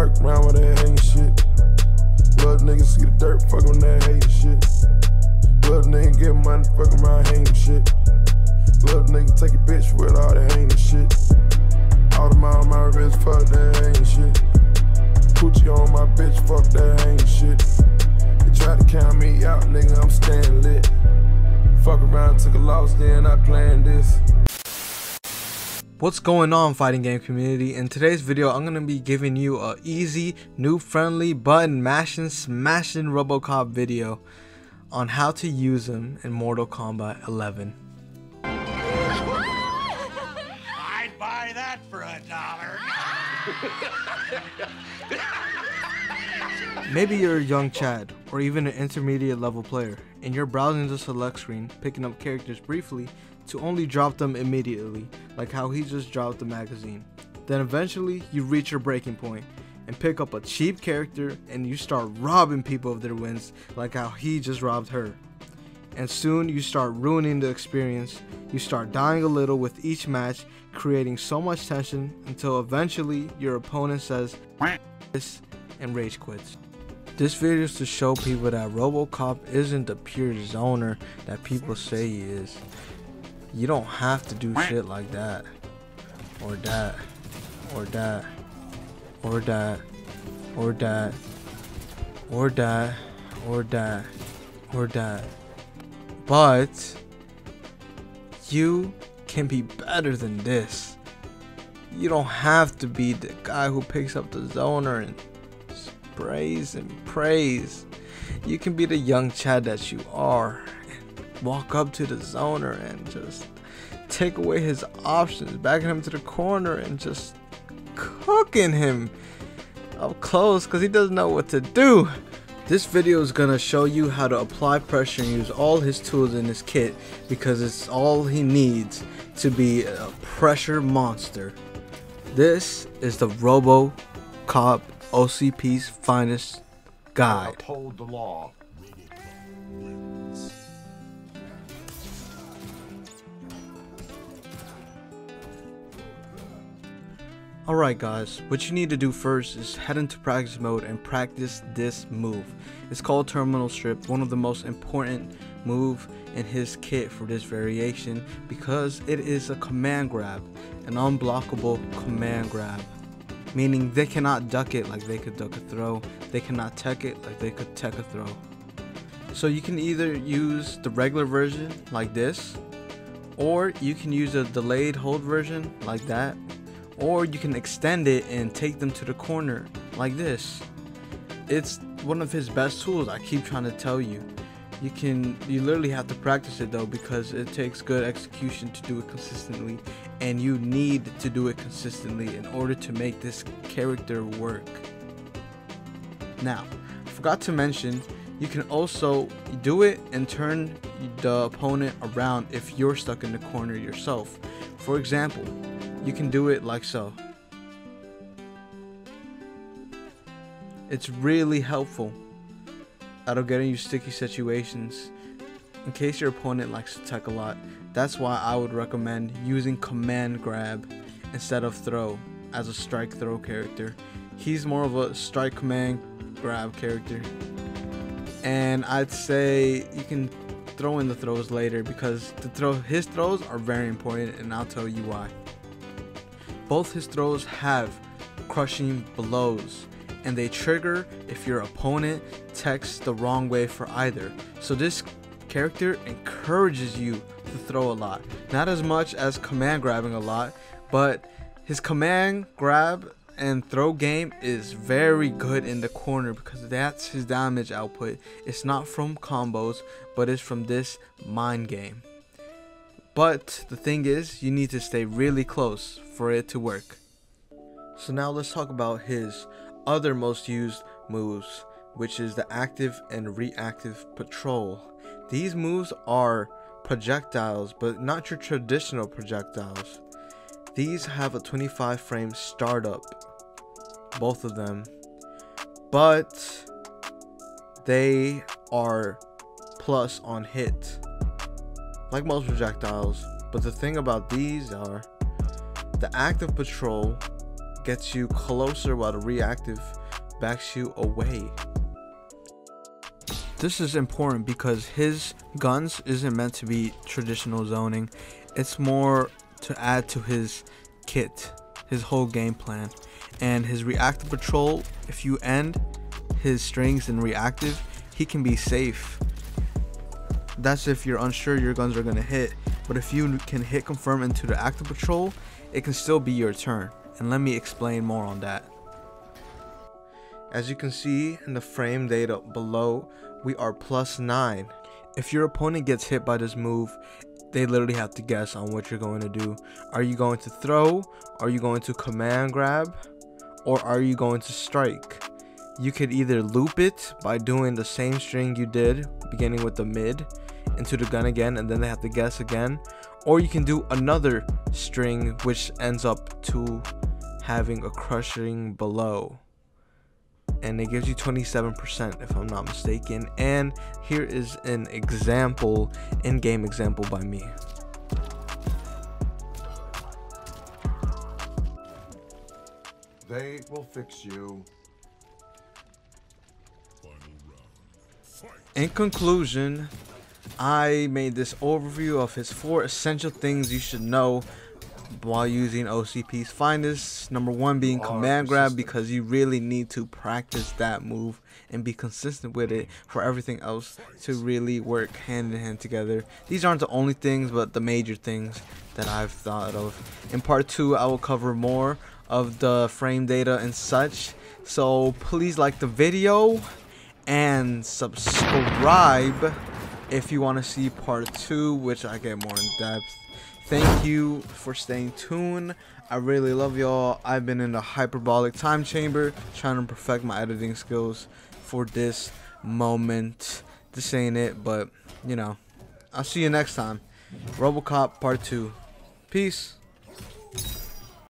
lurk around with that hating shit. Little niggas see the dirt, fuck on that hating shit. Little nigga get money, fuck around hating shit. Little nigga take a bitch with all that hating shit. All the mile on my wrist, fuck that hating shit. Poochie on my bitch, fuck that hating shit. They try to count me out, nigga, I'm staying lit. Fuck around, took a loss, then I planned this. What's going on, fighting game community? In today's video, I'm gonna be giving you a easy, noob friendly, button mashing, smashing Robocop video on how to use him in Mortal Kombat 11. I'd buy that for $1. Maybe you're a young Chad, or even an intermediate level player, and you're browsing the select screen, picking up characters briefly to only drop them immediately, like how he just dropped the magazine. Then eventually you reach your breaking point and pick up a cheap character and you start robbing people of their wins, like how he just robbed her. And soon you start ruining the experience. You start dying a little with each match, creating so much tension until eventually your opponent says this and rage quits. This video is to show people that Robocop isn't the pure zoner that people say he is. You don't have to do shit like that, or that, or that, or that, or that, or that, or that, or that. But you can be better than this. You don't have to be the guy who picks up the zoner and sprays and prays. You can be the young Chad that you are. Walk up to the zoner and just take away his options, backing him to the corner and just cooking him up close because he doesn't know what to do. This video is gonna show you how to apply pressure and use all his tools in his kit, because it's all he needs to be a pressure monster. This is the Robocop OCP's finest guide. Uphold the law. Alright guys, what you need to do first is head into practice mode and practice this move. It's called Terminal Strip, one of the most important move in his kit for this variation, because it is a command grab, an unblockable command grab. Meaning they cannot duck it like they could duck a throw, they cannot tech it like they could tech a throw. So you can either use the regular version like this, or you can use a delayed hold version like that, or you can extend it and take them to the corner like this. It's one of his best tools, I keep trying to tell you. You literally have to practice it though, because it takes good execution to do it consistently, and you need to do it consistently in order to make this character work. Now, I forgot to mention, you can also do it and turn the opponent around if you're stuck in the corner yourself. For example, you can do it like so. It's really helpful out of getting you sticky situations in case your opponent likes to tech a lot. That's why I would recommend using command grab instead of throw as a strike throw character. He's more of a strike command grab character, and I'd say you can throw in the throws later, because his throws are very important, and I'll tell you why. Both his throws have crushing blows, and they trigger if your opponent techs the wrong way for either. So this character encourages you to throw a lot. Not as much as command grabbing a lot, but his command grab and throw game is very good in the corner, because that's his damage output. It's not from combos, but it's from this mind game. But the thing is, you need to stay really close for it to work. So now let's talk about his other most used moves, which is the active and reactive patrol. These moves are projectiles, but not your traditional projectiles. These have a 25 frame startup, both of them, but they are plus on hit, like most projectiles. But the thing about these are the active patrol gets you closer while the reactive backs you away. This is important because his guns isn't meant to be traditional zoning. It's more to add to his kit, his whole game plan. And his reactive patrol, if you end his strings in reactive, he can be safe. That's if you're unsure your guns are going to hit. But if you can hit confirm into the active patrol, it can still be your turn. And let me explain more on that. As you can see in the frame data below, we are +9. If your opponent gets hit by this move, they literally have to guess on what you're going to do. Are you going to throw? Are you going to command grab? Or are you going to strike? You could either loop it by doing the same string you did, beginning with the mid, into the gun again, and then they have to guess again. Or you can do another string which ends up to having a crushing below. And it gives you 27% if I'm not mistaken. And here is an example, in-game example by me. They will fix you. In conclusion, I made this overview of his 4 essential things you should know while using OCP's finest. Number 1 being command grab, because you really need to practice that move and be consistent with it for everything else to really work hand in hand together. These aren't the only things, but the major things that I've thought of. In part 2, I will cover more of the frame data and such. So please like the video and subscribe if you want to see part 2, which I get more in depth. Thank you for staying tuned. I really love y'all. I've been in a hyperbolic time chamber trying to perfect my editing skills for this moment. This ain't it, but you know, I'll see you next time. Robocop part 2. Peace.